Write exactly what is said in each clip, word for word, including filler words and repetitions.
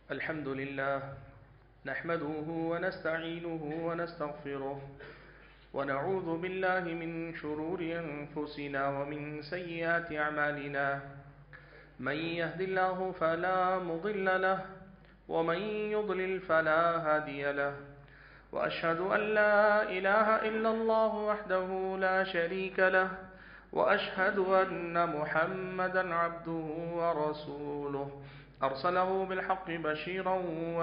الحمد لله نحمده ونستعينه ونستغفره ونعوذ بالله من شرور أنفسنا ومن سيئات أعمالنا من يهد الله فلا مضل له ومن يضلل فلا هادي له وأشهد أن لا إله إلا الله وحده لا شريك له وأشهد أن محمدا عبده ورسوله أرسله بالحق بشيرا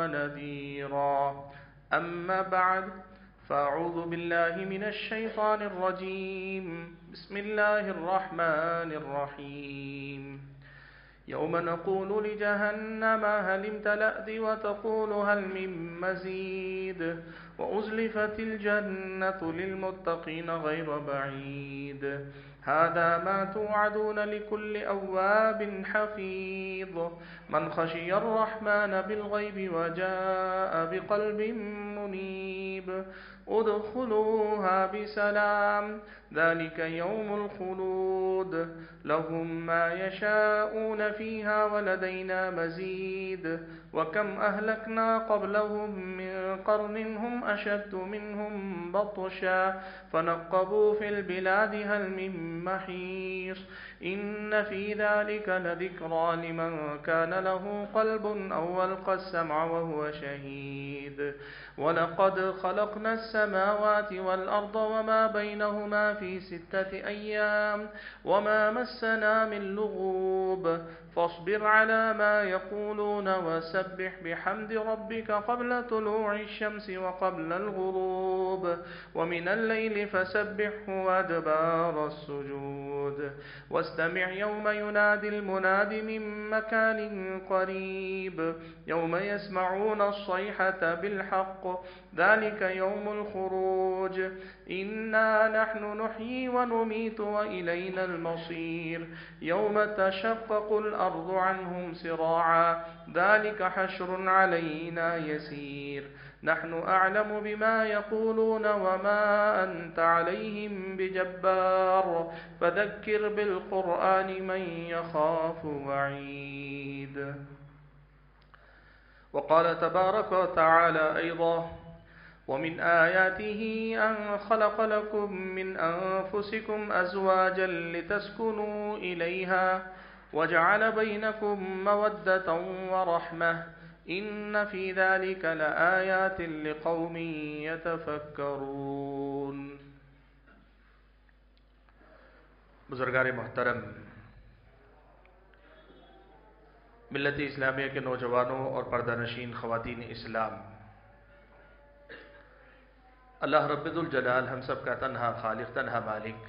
ونذيرا. أما بعد فأعوذ بالله من الشيطان الرجيم. بسم الله الرحمن الرحيم. يوم نقول لجهنم هل امتلأت وتقول هل من مزيد وأزلفت الجنة للمتقين غير بعيد هذا ما توعدون لكل أواب حفيظ من خشي الرحمن بالغيب وجاء بقلب منيب ادخلوها بسلام ذلك يوم الخلود لهم ما يشاءون فيها ولدينا مزيد وكم أهلكنا قبلهم من قرن هم أشد منهم بطشا فنقبوا في البلاد هل من محيص إن في ذلك لذكرى لمن كان له قلب أو ألقى السمع وهو شهيد ولقد خلقنا السماوات والأرض وما بينهما في ستة أيام وما مسنا من لغوب فاصبر على ما يقولون وسبح بحمد ربك قبل طلوع الشمس وقبل الغروب ومن الليل فسبحه وأدبار السجود واستمع يوم ينادي المناد من مكان قريب يوم يسمعون الصيحة بالحق ذلك يوم الخروج إنا نحن نحيي ونميت وإلينا المصير يوم تشقق الأرض عنهم سراعا ذلك حشر علينا يسير نحن أعلم بما يقولون وما أنت عليهم بجبار فذكر بالقرآن من يخاف وعيد. وقال تبارك وتعالى أيضا ومن آياته أن خلق لكم من أنفسكم أزواجا لتسكنوا إليها وجعل بينكم مودة ورحمة إن في ذلك لآيات لقوم يتفكرون. بزرگار محترم، ملت اسلامیہ کے نوجوانوں اور پردہ نشین خواتین اسلام، اللہ رب الجلال ہم سب کا تنہا خالق، تنہا مالک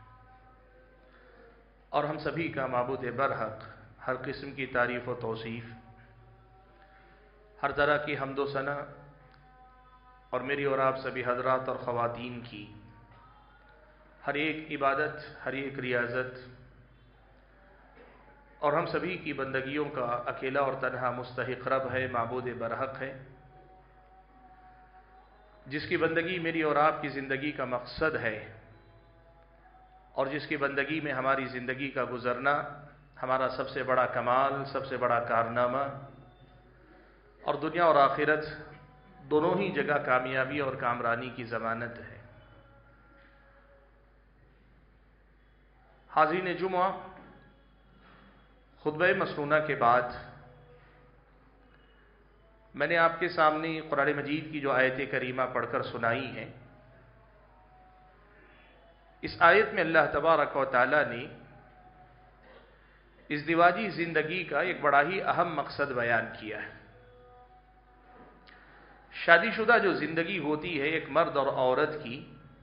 اور ہم سبھی کا معبود برحق، ہر قسم کی تعریف و توصیف، ہر طرح کی حمد و ثنا اور میری اور آپ سبھی حضرات اور خواتین کی ہر ایک عبادت، ہر ایک ریاضت اور ہم سبھی کی بندگیوں کا اکیلا اور تنہا مستحق رب ہے، معبود برحق ہے، جس کی بندگی میری اور آپ کی زندگی کا مقصد ہے اور جس کی بندگی میں ہماری زندگی کا گزرنا ہمارا سب سے بڑا کمال، سب سے بڑا کارنامہ اور دنیا اور آخرت دونوں ہی جگہ کامیابی اور کامرانی کی ضمانت ہے۔ حاضرین جمعہ، خطبہ مسنونہ کے بعد میں نے آپ کے سامنے قرآن مجید کی جو آیت کریمہ پڑھ کر سنائی ہے، اس آیت میں اللہ تبارک و تعالی نے ازدواجی زندگی کا ایک بڑا ہی اہم مقصد بیان کیا ہے۔ شادی شدہ جو زندگی ہوتی ہے ایک مرد اور عورت کی،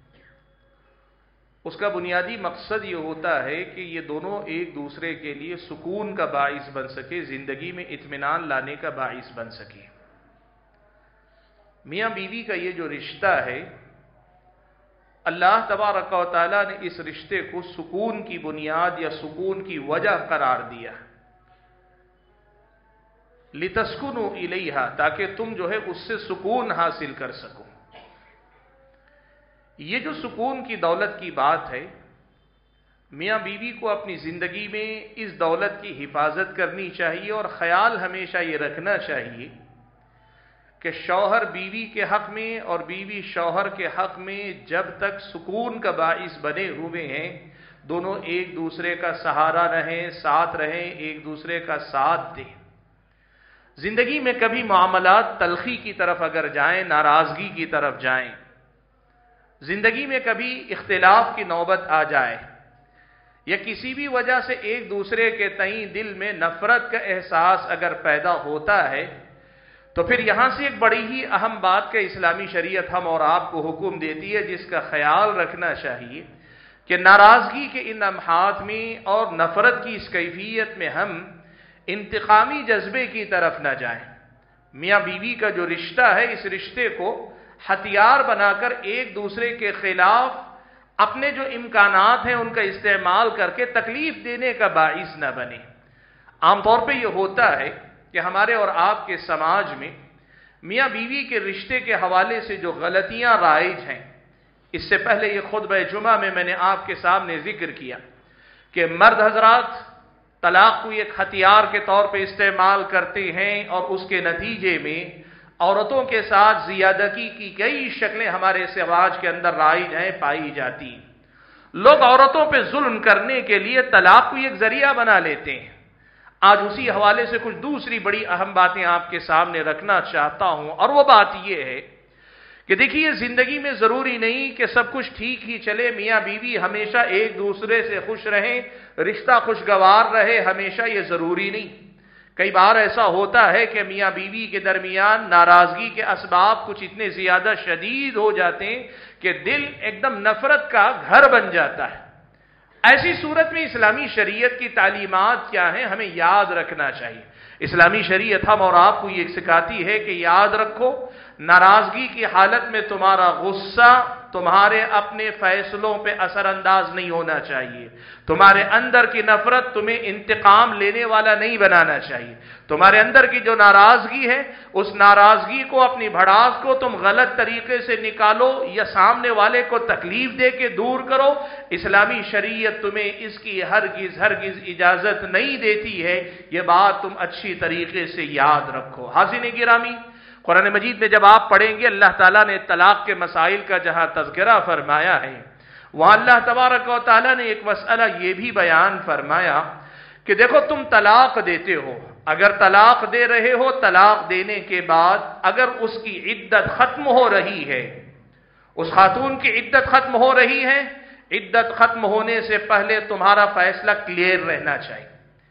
اس کا بنیادی مقصد یہ ہوتا ہے کہ یہ دونوں ایک دوسرے کے لیے سکون کا باعث بن سکے، زندگی میں اطمینان لانے کا باعث بن سکے۔ میاں بیوی کا یہ جو رشتہ ہے، اللہ تبارک و تعالیٰ نے اس رشتے کو سکون کی بنیاد یا سکون کی وجہ قرار دیا، لِتَسْكُنُوا إِلَيْهَا، تاکہ تم جو ہے اس سے سکون حاصل کر سکو۔ یہ جو سکون کی دولت کی بات ہے، میاں بیوی کو اپنی زندگی میں اس دولت کی حفاظت کرنی چاہیے اور خیال ہمیشہ یہ رکھنا چاہیے کہ شوہر بیوی کے حق میں اور بیوی شوہر کے حق میں جب تک سکون کا باعث بنے ہوئے ہیں، دونوں ایک دوسرے کا سہارا رہیں، ساتھ رہیں، ایک دوسرے کا ساتھ دیں۔ زندگی میں کبھی معاملات تلخی کی طرف اگر جائیں، ناراضگی کی طرف جائیں، زندگی میں کبھی اختلاف کی نوبت آ جائے یا کسی بھی وجہ سے ایک دوسرے کے تئیں دل میں نفرت کا احساس اگر پیدا ہوتا ہے، تو پھر یہاں سے ایک بڑی ہی اہم بات کا اسلامی شریعت ہم اور آپ کو حکم دیتی ہے، جس کا خیال رکھنا چاہیے کہ ناراضگی کے ان لمحات میں اور نفرت کی اس کیفیت میں ہم انتقامی جذبے کی طرف نہ جائیں۔ میاں بیوی کا جو رشتہ ہے، اس رشتے کو ہتھیار بنا کر ایک دوسرے کے خلاف اپنے جو امکانات ہیں ان کا استعمال کر کے تکلیف دینے کا باعث نہ بنے۔ عام طور پہ یہ ہوتا ہے کہ ہمارے اور آپ کے سماج میں میاں بیوی کے رشتے کے حوالے سے جو غلطیاں رائج ہیں، اس سے پہلے یہ خطبہ جمعہ میں میں نے آپ کے سامنے ذکر کیا کہ مرد حضرات طلاق کو ایک ہتھیار کے طور پہ استعمال کرتے ہیں اور اس کے نتیجے میں عورتوں کے ساتھ زیادتی کی کئی شکلیں ہمارے سماج کے اندر رائج ہیں، پائی جاتی ہیں۔ لوگ عورتوں پہ ظلم کرنے کے لیے طلاق کو ایک ذریعہ بنا لیتے ہیں۔ آج اسی حوالے سے کچھ دوسری بڑی اہم باتیں آپ کے سامنے رکھنا چاہتا ہوں، اور وہ بات یہ ہے کہ دیکھیے، زندگی میں ضروری نہیں کہ سب کچھ ٹھیک ہی چلے، میاں بیوی ہمیشہ ایک دوسرے سے خوش رہیں، رشتہ خوشگوار رہے، ہمیشہ یہ ضروری نہیں۔ کئی بار ایسا ہوتا ہے کہ میاں بیوی کے درمیان ناراضگی کے اسباب کچھ اتنے زیادہ شدید ہو جاتے ہیں کہ دل ایک دم نفرت کا گھر بن جاتا ہے۔ ایسی صورت میں اسلامی شریعت کی تعلیمات کیا ہیں، ہمیں یاد رکھنا چاہیے۔ اسلامی شریعت ہم اور آپ کو یہ سکھاتی ہے کہ یاد رکھو، ناراضگی کی حالت میں تمہارا غصہ تمہارے اپنے فیصلوں پہ اثر انداز نہیں ہونا چاہیے۔ تمہارے اندر کی نفرت تمہیں انتقام لینے والا نہیں بنانا چاہیے۔ تمہارے اندر کی جو ناراضگی ہے، اس ناراضگی کو، اپنی بھڑاس کو تم غلط طریقے سے نکالو یا سامنے والے کو تکلیف دے کے دور کرو۔ اسلامی شریعت تمہیں اس کی ہرگز ہرگز اجازت نہیں دیتی ہے۔ یہ بات تم اچھی طریقے سے یاد رکھو۔ حاضرین گرامی، قرآن مجید میں جب آپ پڑھیں گے، اللہ تعالیٰ نے طلاق کے مسائل کا جہاں تذکرہ فرمایا ہے، وہاں اللہ تبارک و تعالیٰ نے ایک مسئلہ یہ بھی بیان فرمایا کہ دیکھو، تم طلاق دیتے ہو، اگر طلاق دے رہے ہو، طلاق دینے کے بعد اگر اس کی عدت ختم ہو رہی ہے، اس خاتون کی عدت ختم ہو رہی ہے، عدت ختم ہونے سے پہلے تمہارا فیصلہ کلیئر رہنا چاہیے۔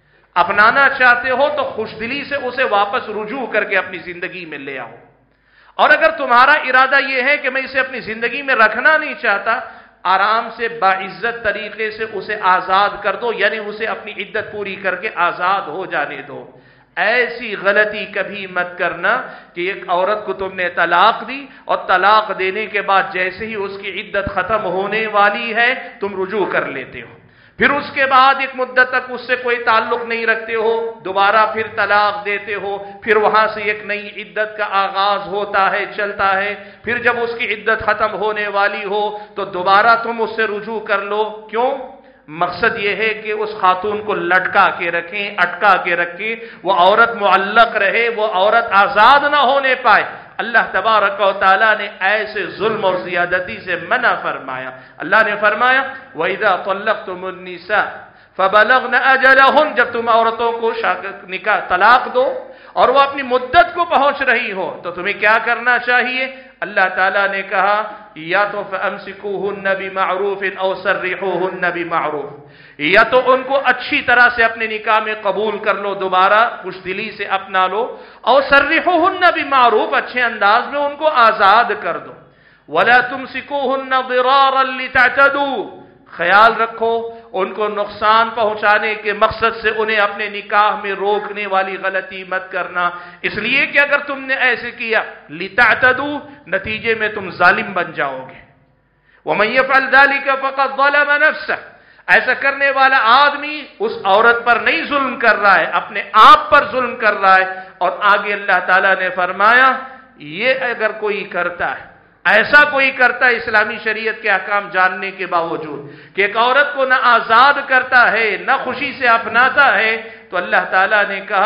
اپنانا چاہتے ہو تو خوش دلی سے اسے واپس رجوع کر کے اپنی زندگی میں لے آؤ، اور اگر تمہارا ارادہ یہ ہے کہ میں اسے اپنی زندگی میں رکھنا نہیں چاہتا، آرام سے باعزت طریقے سے اسے آزاد کر دو، یعنی اسے اپنی عدت پوری کر کے آزاد ہو جانے دو۔ ایسی غلطی کبھی مت کرنا کہ ایک عورت کو تم نے طلاق دی اور طلاق دینے کے بعد جیسے ہی اس کی عدت ختم ہونے والی ہے تم رجوع کر لیتے ہو، پھر اس کے بعد ایک مدت تک اس سے کوئی تعلق نہیں رکھتے ہو، دوبارہ پھر طلاق دیتے ہو، پھر وہاں سے ایک نئی عدت کا آغاز ہوتا ہے، چلتا ہے، پھر جب اس کی عدت ختم ہونے والی ہو تو دوبارہ تم اس سے رجوع کر لو۔ کیوں؟ مقصد یہ ہے کہ اس خاتون کو لٹکا کے رکھیں، اٹکا کے رکھیں، وہ عورت معلق رہے، وہ عورت آزاد نہ ہونے پائے۔ اللہ تبارک و تعالیٰ نے ایسے ظلم اور زیادتی سے منع فرمایا۔ اللہ نے فرمایا وَإِذَا طَلَّقْتُمُ النِّسَاءَ فَبَلَغْنَ أَجَلَهُنَّ، جب تم عورتوں کو نکاح طلاق دو اور وہ اپنی مدت کو پہنچ رہی ہو تو تمہیں کیا کرنا چاہیے؟ اللہ تعالیٰ نے کہا یا تو فَأَمْسِكُوهُنَّ بِمَعْرُوفٍ أَوْ سَرِّحُوهُنَّ بِمَعْرُوفٍ، یا تو ان کو اچھی طرح سے اپنے نکاح میں قبول کر لو، دوبارہ خوش دلی سے اپنا لو، اور سرحوہن بمعروف، اچھے انداز میں ان کو آزاد کر دو۔ ولا تمسکوہن ضرارا لتعتدوا، خیال رکھو ان کو نقصان پہنچانے کے مقصد سے انہیں اپنے نکاح میں روکنے والی غلطی مت کرنا، اس لیے کہ اگر تم نے ایسے کیا لتعتدوا، نتیجے میں تم ظالم بن جاؤ گے۔ ومن يفعل ذلك فقد ظلم نفسه، ایسا کرنے والا آدمی اس عورت پر نہیں ظلم کر رہا ہے، اپنے آپ پر ظلم کر رہا ہے۔ اور آگے اللہ تعالیٰ نے فرمایا یہ اگر کوئی کرتا ہے، ایسا کوئی کرتا ہے اسلامی شریعت کے احکام جاننے کے باوجود کہ ایک عورت کو نہ آزاد کرتا ہے نہ خوشی سے اپناتا ہے، تو اللہ تعالیٰ نے کہا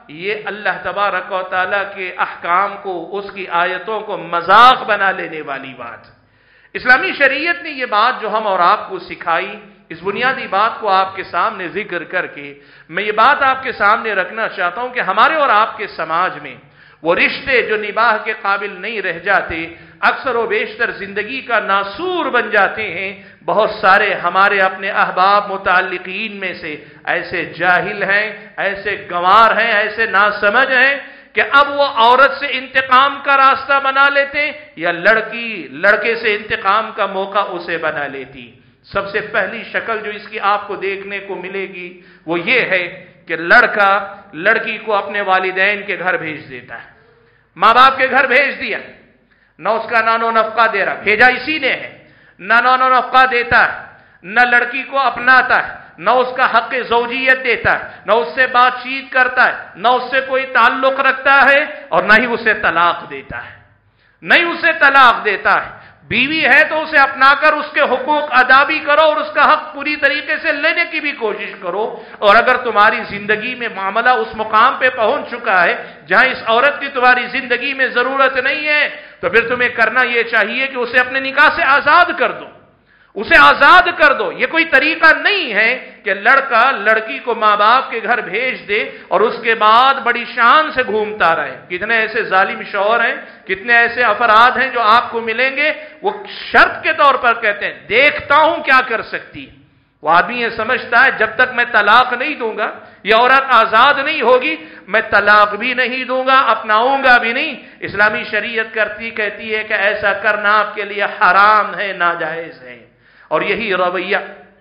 یہ اللہ تبارک و تعالیٰ کے احکام کو، اس کی آیتوں کو مذاق بنا لینے والی بات۔ اسلامی شریعت نے یہ بات جو ہم اور آپ کو سکھائی، اس بنیادی بات کو آپ کے سامنے ذکر کر کے میں یہ بات آپ کے سامنے رکھنا چاہتا ہوں کہ ہمارے اور آپ کے سماج میں وہ رشتے جو نباہ کے قابل نہیں رہ جاتے، اکثر و بیشتر زندگی کا ناسور بن جاتے ہیں۔ بہت سارے ہمارے اپنے احباب متعلقین میں سے ایسے جاہل ہیں، ایسے گنوار ہیں، ایسے ناسمجھ ہیں کہ اب وہ عورت سے انتقام کا راستہ بنا لیتے یا لڑکی لڑکے سے انتقام کا موقع اسے بنا لیتی۔ سب سے پہلی شکل جو اس کی آپ کو دیکھنے کو ملے گی وہ یہ ہے کہ لڑکا لڑکی کو اپنے والدین کے گھر بھیج دیتا ہے، ماں باپ کے گھر بھیج دیا، نہ اس کا نان و نفقہ دے رہا، بھیجا اسی نے ہے، نہ نان و نفقہ دیتا ہے، نہ لڑکی کو اپناتا ہے، نہ اس کا حق زوجیت دیتا ہے، نہ اس سے بات چیت کرتا ہے، نہ اس سے کوئی تعلق رکھتا ہے، اور نہ ہی اسے طلاق دیتا ہے، نہ ہی اسے طلاق دیتا ہے۔ بیوی ہے تو اسے اپنا کر اس کے حقوق ادا بھی کرو اور اس کا حق پوری طریقے سے لینے کی بھی کوشش کرو، اور اگر تمہاری زندگی میں معاملہ اس مقام پہ پہنچ چکا ہے جہاں اس عورت کی تمہاری زندگی میں ضرورت نہیں ہے تو پھر تمہیں کرنا یہ چاہیے کہ اسے اپنے نکاح سے آزاد کر دو، اسے آزاد کر دو۔ یہ کوئی طریقہ نہیں ہے کہ لڑکا لڑکی کو ماں باپ کے گھر بھیج دے اور اس کے بعد بڑی شان سے گھومتا رہے۔ کتنے ایسے ظالم شوہر ہیں، کتنے ایسے افراد ہیں جو آپ کو ملیں گے، وہ شرط کے طور پر کہتے ہیں دیکھتا ہوں کیا کر سکتی۔ وہ آدمی یہ سمجھتا ہے جب تک میں طلاق نہیں دوں گا، یہ عورت آزاد نہیں ہوگی، میں طلاق بھی نہیں دوں گا، اپناؤں گا بھی نہیں۔ اسلامی شریعت کرتی کہتی ہے کہ ایسا کرنا آپ کے لیے حرام ہے، ناجائز ہے۔ اور یہی رویہ،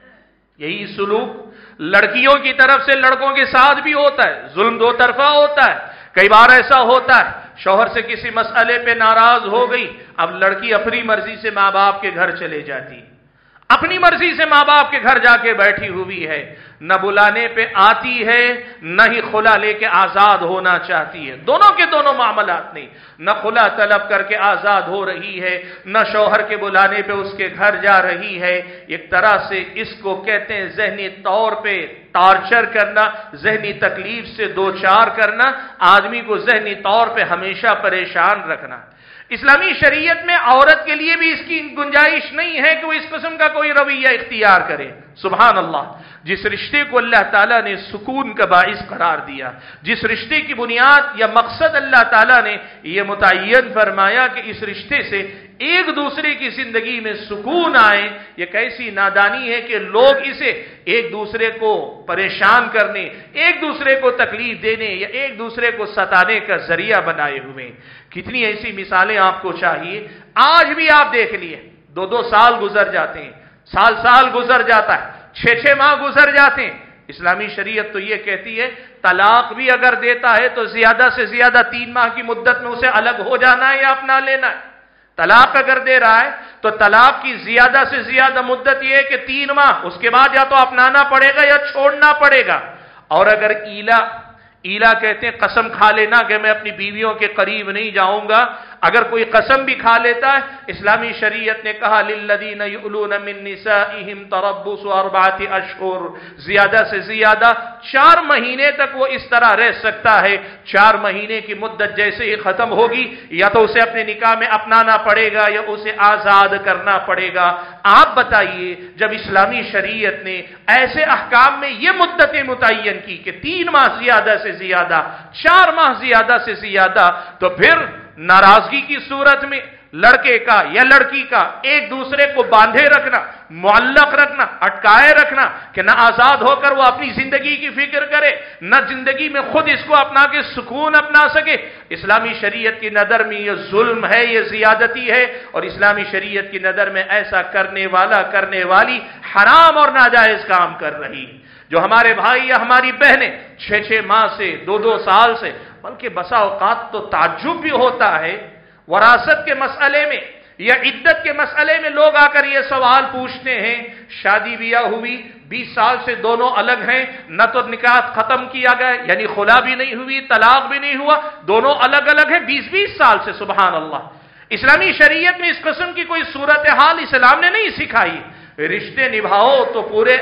یہی سلوک لڑکیوں کی طرف سے لڑکوں کے ساتھ بھی ہوتا ہے۔ ظلم دو طرفہ ہوتا ہے۔ کئی بار ایسا ہوتا ہے شوہر سے کسی مسئلے پہ ناراض ہو گئی، اب لڑکی اپنی مرضی سے ماں باپ کے گھر چلے جاتی، اپنی مرضی سے ماں باپ کے گھر جا کے بیٹھی ہوئی ہے، نہ بلانے پہ آتی ہے، نہ ہی خلا لے کے آزاد ہونا چاہتی ہے۔ دونوں کے دونوں معاملات نہیں، نہ خلا طلب کر کے آزاد ہو رہی ہے، نہ شوہر کے بلانے پہ اس کے گھر جا رہی ہے۔ ایک طرح سے اس کو کہتے ہیں ذہنی طور پہ ٹارچر کرنا، ذہنی تکلیف سے دوچار کرنا، آدمی کو ذہنی طور پہ ہمیشہ پریشان رکھنا۔ اسلامی شریعت میں عورت کے لیے بھی اس کی گنجائش نہیں ہے کہ وہ اس قسم کا کوئی رویہ اختیار کرے۔ سبحان اللہ، جس رشتے کو اللہ تعالیٰ نے سکون کا باعث قرار دیا، جس رشتے کی بنیاد یا مقصد اللہ تعالیٰ نے یہ متعین فرمایا کہ اس رشتے سے ایک دوسرے کی زندگی میں سکون آئے، یہ کیسی نادانی ہے کہ لوگ اسے ایک دوسرے کو پریشان کرنے، ایک دوسرے کو تکلیف دینے یا ایک دوسرے کو ستانے کا ذریعہ بنائے ہوئے۔ کتنی ایسی مثالیں آپ کو چاہیے، آج بھی آپ دیکھ لیے، دو دو سال گزر جاتے ہیں، سال سال گزر جاتا ہے، چھ چھ ماہ گزر جاتے ہیں۔ اسلامی شریعت تو یہ کہتی ہے طلاق بھی اگر دیتا ہے تو زیادہ سے زیادہ تین ماہ کی مدت میں اسے الگ ہو جانا ہے یا اپنا لینا ہے۔ طلاق اگر دے رہا ہے تو طلاق کی زیادہ سے زیادہ مدت یہ ہے کہ تین ماہ، اس کے بعد یا تو اپنانا پڑے گا یا چھوڑنا پڑے گا۔ اور اگر ایلا ایلا کہتے ہیں قسم کھا لینا کہ میں اپنی بیویوں کے قریب نہیں جاؤں گا، اگر کوئی قسم بھی کھا لیتا ہے، اسلامی شریعت نے کہا للذین یؤلون من نسائہم تربص اربعۃ اشہر، زیادہ سے زیادہ چار مہینے تک وہ اس طرح رہ سکتا ہے۔ چار مہینے کی مدت جیسے ہی ختم ہوگی یا تو اسے اپنے نکاح میں اپنانا پڑے گا یا اسے آزاد کرنا پڑے گا۔ آپ بتائیے جب اسلامی شریعت نے ایسے احکام میں یہ مدتیں متعین کی کہ تین ماہ زیادہ سے زیادہ، چار ماہ زیادہ سے زیادہ، تو پھر ناراضگی کی صورت میں لڑکے کا یا لڑکی کا ایک دوسرے کو باندھے رکھنا، معلق رکھنا، اٹکائے رکھنا کہ نہ آزاد ہو کر وہ اپنی زندگی کی فکر کرے، نہ زندگی میں خود اس کو اپنا کے سکون اپنا سکے، اسلامی شریعت کی نظر میں یہ ظلم ہے، یہ زیادتی ہے، اور اسلامی شریعت کی نظر میں ایسا کرنے والا کرنے والی حرام اور ناجائز کام کر رہی ہے۔ جو ہمارے بھائی یا ہماری بہنیں چھ چھ ماہ سے، دو دو سال سے، بلکہ بسا اوقات تو تعجب بھی ہوتا ہے وراثت کے مسئلے میں یا عدت کے مسئلے میں لوگ آ کر یہ سوال پوچھتے ہیں، شادی بیاہ ہوئی بیس سال سے دونوں الگ ہیں، نہ تو نکاح ختم کیا گیا یعنی خلا بھی نہیں ہوئی، طلاق بھی نہیں ہوا، دونوں الگ الگ ہیں بیس بیس سال سے۔ سبحان اللہ، اسلامی شریعت میں اس قسم کی کوئی صورتحال اسلام نے نہیں سکھائی۔ رشتے نبھاؤ تو پورے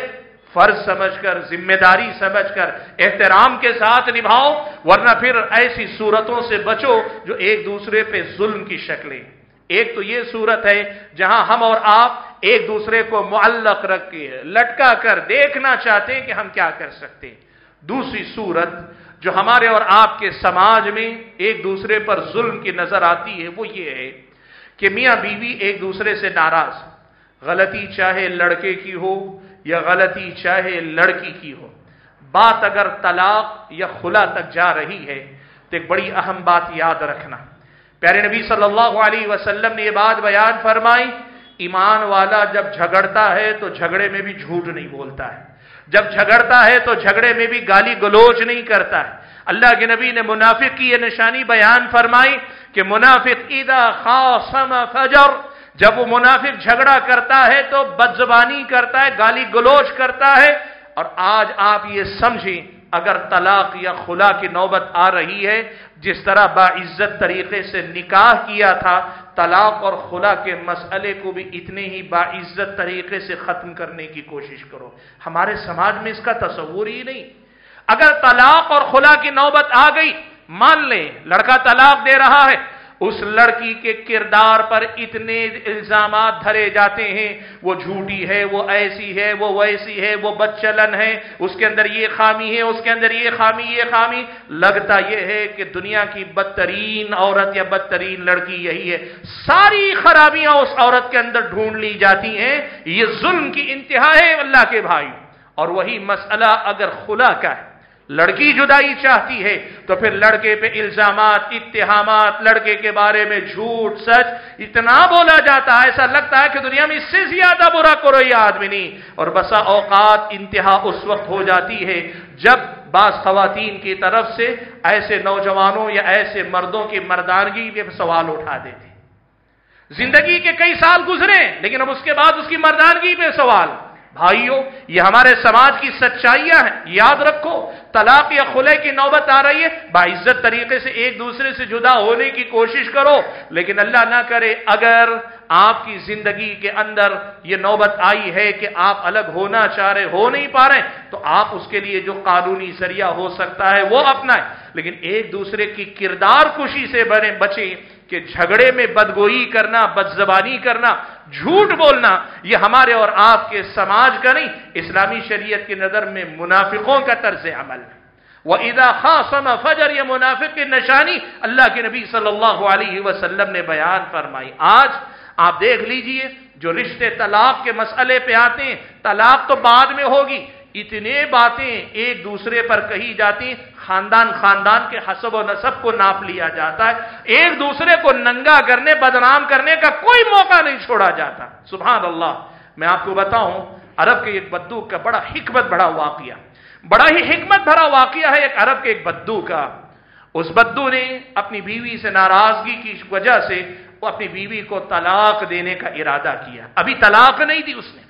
فرض سمجھ کر، ذمہ داری سمجھ کر احترام کے ساتھ نبھاؤ، ورنہ پھر ایسی صورتوں سے بچو جو ایک دوسرے پہ ظلم کی شکلیں۔ ایک تو یہ صورت ہے جہاں ہم اور آپ ایک دوسرے کو معلق رکھ کے لٹکا کر دیکھنا چاہتے ہیں کہ ہم کیا کر سکتے ہیں۔ دوسری صورت جو ہمارے اور آپ کے سماج میں ایک دوسرے پر ظلم کی نظر آتی ہے وہ یہ ہے کہ میاں بیوی ایک دوسرے سے ناراض، غلطی چاہے لڑکے کی ہو یا غلطی چاہے لڑکی کی ہو، بات اگر طلاق یا خلا تک جا رہی ہے تو ایک بڑی اہم بات یاد رکھنا، پیارے نبی صلی اللہ علیہ وسلم نے یہ بات بیان فرمائی، ایمان والا جب جھگڑتا ہے تو جھگڑے میں بھی جھوٹ نہیں بولتا ہے، جب جھگڑتا ہے تو جھگڑے میں بھی گالی گلوچ نہیں کرتا ہے۔ اللہ کے نبی نے منافق کی یہ نشانی بیان فرمائی کہ منافق اذا خاصم فجر، جب وہ منافق جھگڑا کرتا ہے تو بدزبانی کرتا ہے، گالی گلوچ کرتا ہے۔ اور آج آپ یہ سمجھیں اگر طلاق یا خلا کی نوبت آ رہی ہے، جس طرح باعزت طریقے سے نکاح کیا تھا، طلاق اور خلا کے مسئلے کو بھی اتنے ہی باعزت طریقے سے ختم کرنے کی کوشش کرو۔ ہمارے سماج میں اس کا تصور ہی نہیں۔ اگر طلاق اور خلا کی نوبت آ گئی، مان لیں لڑکا طلاق دے رہا ہے، اس لڑکی کے کردار پر اتنے الزامات دھرے جاتے ہیں، وہ جھوٹی ہے، وہ ایسی ہے، وہ ویسی ہے، وہ بدچلن ہے، اس کے اندر یہ خامی ہے، اس کے اندر یہ خامی یہ خامی، لگتا یہ ہے کہ دنیا کی بدترین عورت یا بدترین لڑکی یہی ہے، ساری خرابیاں اس عورت کے اندر ڈھونڈ لی جاتی ہیں۔ یہ ظلم کی انتہا ہے اللہ کے بھائی۔ اور وہی مسئلہ اگر خلا کا ہے، لڑکی جدائی چاہتی ہے تو پھر لڑکے پہ الزامات، اتہامات، لڑکے کے بارے میں جھوٹ سچ اتنا بولا جاتا ہے، ایسا لگتا ہے کہ دنیا میں اس سے زیادہ برا کوئی آدمی نہیں۔ اور بسا اوقات انتہا اس وقت ہو جاتی ہے جب بعض خواتین کی طرف سے ایسے نوجوانوں یا ایسے مردوں کی مردانگی پہ سوال اٹھا دیتے، زندگی کے کئی سال گزرے لیکن اب اس کے بعد اس کی مردانگی پہ سوال۔ بھائیو، یہ ہمارے سماج کی سچائیاں ہیں، یاد رکھو طلاق یا خلع کی نوبت آ رہی ہے، باعزت طریقے سے ایک دوسرے سے جدا ہونے کی کوشش کرو، لیکن اللہ نہ کرے اگر آپ کی زندگی کے اندر یہ نوبت آئی ہے کہ آپ الگ ہونا چاہ رہے ہو نہیں پا رہے تو آپ اس کے لیے جو قانونی ذریعہ ہو سکتا ہے وہ اپنائیں، لیکن ایک دوسرے کی کردار کشی سے بنے بچیں کہ جھگڑے میں بدگوئی کرنا، بدزبانی کرنا، جھوٹ بولنا یہ ہمارے اور آپ کے سماج کا نہیں، اسلامی شریعت کی نظر میں منافقوں کا طرز عمل ہے۔ وَإِذَا خَاصَمَ فَجَرَ، یہ منافق کی نشانی اللہ کے نبی صلی اللہ علیہ وسلم نے بیان فرمائی۔ آج آپ دیکھ لیجئے جو رشتے طلاق کے مسئلے پہ آتے ہیں، طلاق تو بعد میں ہوگی، اتنے باتیں ایک دوسرے پر کہی جاتی، خاندان خاندان کے حسب و نسب کو ناپ لیا جاتا ہے، ایک دوسرے کو ننگا کرنے، بدنام کرنے کا کوئی موقع نہیں چھوڑا جاتا۔ سبحان اللہ۔ میں آپ کو بتاؤں عرب کے ایک بدو کا بڑا حکمت بڑا واقعہ، بڑا ہی حکمت بھرا واقعہ ہے ایک عرب کے ایک بدو کا۔ اس بدو نے اپنی بیوی سے ناراضگی کی وجہ سے وہ اپنی بیوی کو طلاق دینے کا ارادہ کیا، ابھی طلاق نہیں دی، اس نے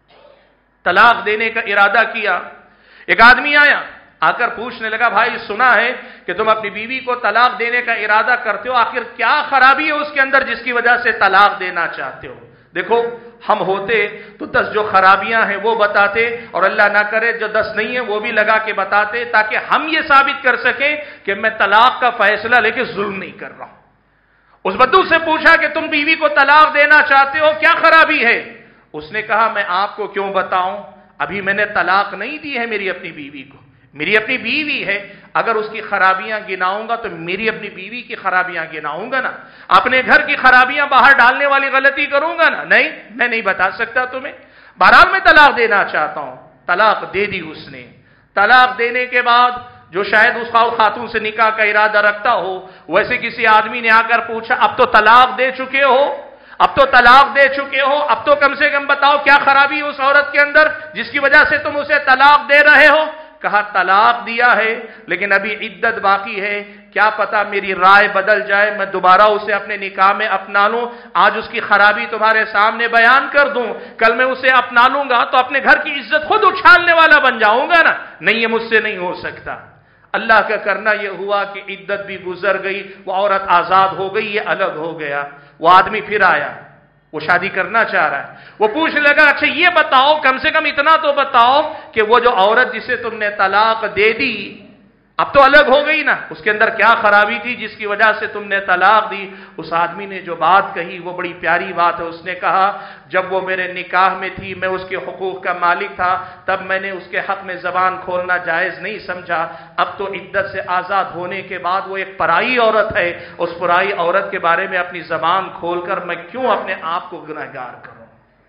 طلاق دینے کا ارادہ کیا۔ ایک آدمی آیا، آ کر پوچھنے لگا، بھائی سنا ہے کہ تم اپنی بیوی کو طلاق دینے کا ارادہ کرتے ہو، آخر کیا خرابی ہے اس کے اندر جس کی وجہ سے طلاق دینا چاہتے ہو؟ دیکھو ہم ہوتے تو دس جو خرابیاں ہیں وہ بتاتے، اور اللہ نہ کرے جو دس نہیں ہیں وہ بھی لگا کے بتاتے، تاکہ ہم یہ ثابت کر سکیں کہ میں طلاق کا فیصلہ لے کے ظلم نہیں کر رہا ہوں۔ اس بدو سے پوچھا کہ تم بیوی کو طلاق دینا چاہتے ہو، کیا خرابی ہے؟ اس نے کہا میں آپ کو کیوں بتاؤں، ابھی میں نے طلاق نہیں دی ہے میری اپنی بیوی کو، میری اپنی بیوی ہے، اگر اس کی خرابیاں گناؤں گا تو میری اپنی بیوی کی خرابیاں گناؤں گا نا، اپنے گھر کی خرابیاں باہر ڈالنے والی غلطی کروں گا نا، نہیں میں نہیں بتا سکتا تمہیں۔ بہرحال میں طلاق دینا چاہتا ہوں۔ طلاق دے دی اس نے۔ طلاق دینے کے بعد جو شاید اس خاتون سے نکاح کا ارادہ رکھتا ہو، ویسے کسی آدمی نے آ کر پوچھا اب تو طلاق دے چکے ہو، اب تو طلاق دے چکے ہو، اب تو کم سے کم بتاؤ کیا خرابی ہے اس عورت کے اندر جس کی وجہ سے تم اسے طلاق دے رہے ہو؟ کہا طلاق دیا ہے لیکن ابھی عدت باقی ہے، کیا پتا میری رائے بدل جائے، میں دوبارہ اسے اپنے نکاح میں اپنا لوں، آج اس کی خرابی تمہارے سامنے بیان کر دوں، کل میں اسے اپنا لوں گا تو اپنے گھر کی عزت خود اچھالنے والا بن جاؤں گا نا، نہیں یہ مجھ سے نہیں ہو سکتا۔ اللہ کا کرنا یہ ہوا کہ عدت بھی گزر گئی، وہ عورت آزاد ہو گئی، یہ الگ ہو گیا۔ وہ آدمی پھر آیا، وہ شادی کرنا چاہ رہا ہے، وہ پوچھنے لگا اچھا یہ بتاؤ، کم سے کم اتنا تو بتاؤ کہ وہ جو عورت جسے تم نے طلاق دے دی، اب تو الگ ہو گئی نا، اس کے اندر کیا خرابی تھی جس کی وجہ سے تم نے طلاق دی؟ اس آدمی نے جو بات کہی وہ بڑی پیاری بات ہے، اس نے کہا جب وہ میرے نکاح میں تھی، میں اس کے حقوق کا مالک تھا، تب میں نے اس کے حق میں زبان کھولنا جائز نہیں سمجھا، اب تو عدت سے آزاد ہونے کے بعد وہ ایک پرائی عورت ہے، اس پرائی عورت کے بارے میں اپنی زبان کھول کر میں کیوں اپنے آپ کو گنہگار کروں؟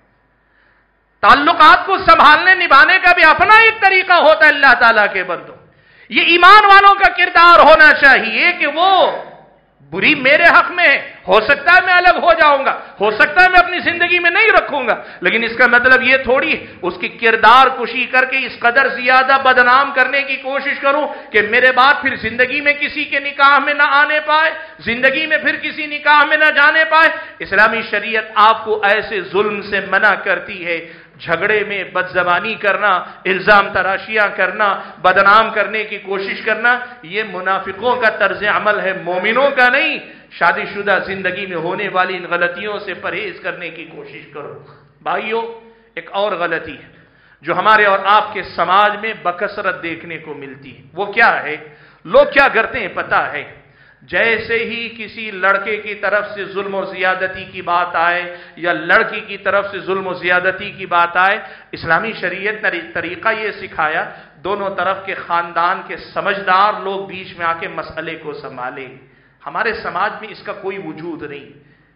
تعلقات کو سنبھالنے نبھانے کا بھی اپنا ایک طریقہ ہوتا ہے اللہ تعالیٰ کے بندوں۔ یہ ایمان والوں کا کردار ہونا چاہیے کہ وہ بری میرے حق میں ہے، ہو سکتا ہے میں الگ ہو جاؤں گا، ہو سکتا ہے میں اپنی زندگی میں نہیں رکھوں گا، لیکن اس کا مطلب یہ تھوڑی اس کی کردار کشی کر کے اس قدر زیادہ بدنام کرنے کی کوشش کروں کہ میرے بعد پھر زندگی میں کسی کے نکاح میں نہ آنے پائے، زندگی میں پھر کسی نکاح میں نہ جانے پائے۔ اسلامی شریعت آپ کو ایسے ظلم سے منع کرتی ہے، جھگڑے میں بد زبانی کرنا، الزام تراشیاں کرنا، بدنام کرنے کی کوشش کرنا، یہ منافقوں کا طرز عمل ہے، مومنوں کا نہیں۔ شادی شدہ زندگی میں ہونے والی ان غلطیوں سے پرہیز کرنے کی کوشش کرو۔ بھائیو، ایک اور غلطی ہے جو ہمارے اور آپ کے سماج میں بکثرت دیکھنے کو ملتی ہے، وہ کیا ہے؟ لوگ کیا کرتے ہیں پتہ ہے؟ جیسے ہی کسی لڑکے کی طرف سے ظلم و زیادتی کی بات آئے یا لڑکی کی طرف سے ظلم و زیادتی کی بات آئے، اسلامی شریعت نے طریقہ یہ سکھایا دونوں طرف کے خاندان کے سمجھدار لوگ بیچ میں آ کے مسئلے کو سنبھالیں۔ ہمارے سماج میں اس کا کوئی وجود نہیں،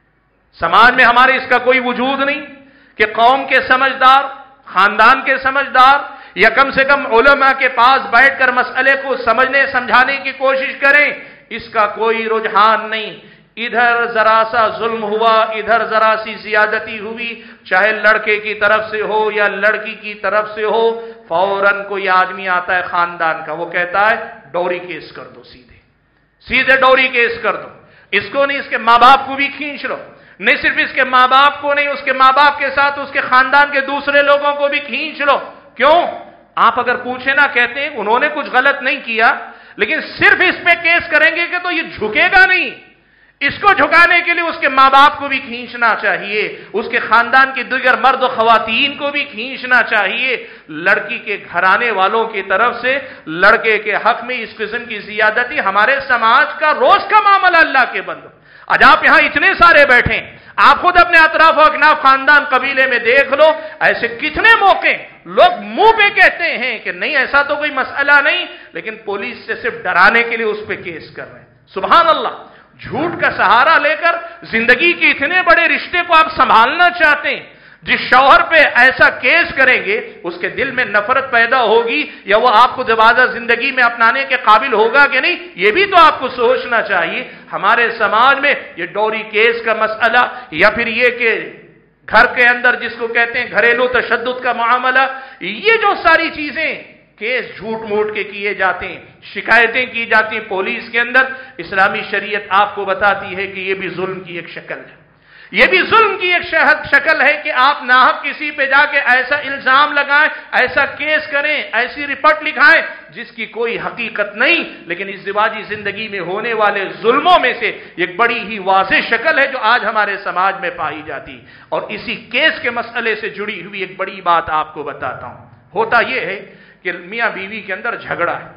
سماج میں ہمارے اس کا کوئی وجود نہیں کہ قوم کے سمجھدار، خاندان کے سمجھدار یا کم سے کم علماء کے پاس بیٹھ کر مسئلے کو سمجھنے سمجھانے کی کوشش کریں۔ اس کا کوئی رجحان نہیں، ادھر ذرا سا ظلم ہوا، ادھر ذرا سی زیادتی ہوئی، چاہے لڑکے کی طرف سے ہو یا لڑکی کی طرف سے ہو، فوراً کوئی آدمی آتا ہے خاندان کا، وہ کہتا ہے ڈوری کیس کر دو، سیدھے سیدھے ڈوری کیس کر دو، اس کو نہیں اس کے ماں باپ کو بھی کھینچ لو، نہیں صرف اس کے ماں باپ کو نہیں، اس کے ماں باپ کے ساتھ اس کے خاندان کے دوسرے لوگوں کو بھی کھینچ لو۔ کیوں؟ آپ اگر پوچھیں نا، کہتے ہیں انہوں نے کچھ غلط نہیں کیا، لیکن صرف اس پہ کیس کریں گے کہ تو یہ جھکے گا نہیں، اس کو جھکانے کے لیے اس کے ماں باپ کو بھی کھینچنا چاہیے، اس کے خاندان کی دیگر مرد و خواتین کو بھی کھینچنا چاہیے۔ لڑکی کے گھرانے والوں کی طرف سے لڑکے کے حق میں اس قسم کی زیادتی ہمارے سماج کا روز کا معاملہ اللہ کے بندوں۔ آج آپ یہاں اتنے سارے بیٹھے، آپ خود اپنے اطراف و اکناف خاندان قبیلے میں دیکھ لو، ایسے کتنے موقع لوگ منہ پہ کہتے ہیں کہ نہیں ایسا تو کوئی مسئلہ نہیں، لیکن پولیس سے صرف ڈرانے کے لیے اس پہ کیس کر رہے ہیں۔ سبحان اللہ، جھوٹ کا سہارا لے کر زندگی کے اتنے بڑے رشتے کو آپ سنبھالنا چاہتے ہیں۔ جس شوہر پہ ایسا کیس کریں گے اس کے دل میں نفرت پیدا ہوگی یا وہ آپ کو دوبارہ زندگی میں اپنانے کے قابل ہوگا کہ نہیں، یہ بھی تو آپ کو سوچنا چاہیے۔ ہمارے سماج میں یہ ڈوری کیس کا مسئلہ یا پھر یہ کہ گھر کے اندر جس کو کہتے ہیں گھریلو تشدد کا معاملہ، یہ جو ساری چیزیں کیس جھوٹ موٹ کے کیے جاتے ہیں، شکایتیں کی جاتی ہیں پولیس کے اندر، اسلامی شریعت آپ کو بتاتی ہے کہ یہ بھی ظلم کی ایک شکل ہے، یہ بھی ظلم کی ایک شکل ہے کہ آپ ناحق کسی پہ جا کے ایسا الزام لگائیں، ایسا کیس کریں، ایسی رپورٹ لکھائیں جس کی کوئی حقیقت نہیں، لیکن اس ازدواجی زندگی میں ہونے والے ظلموں میں سے ایک بڑی ہی واضح شکل ہے جو آج ہمارے سماج میں پائی جاتی۔ اور اسی کیس کے مسئلے سے جڑی ہوئی ایک بڑی بات آپ کو بتاتا ہوں۔ ہوتا یہ ہے کہ میاں بیوی کے اندر جھگڑا ہے،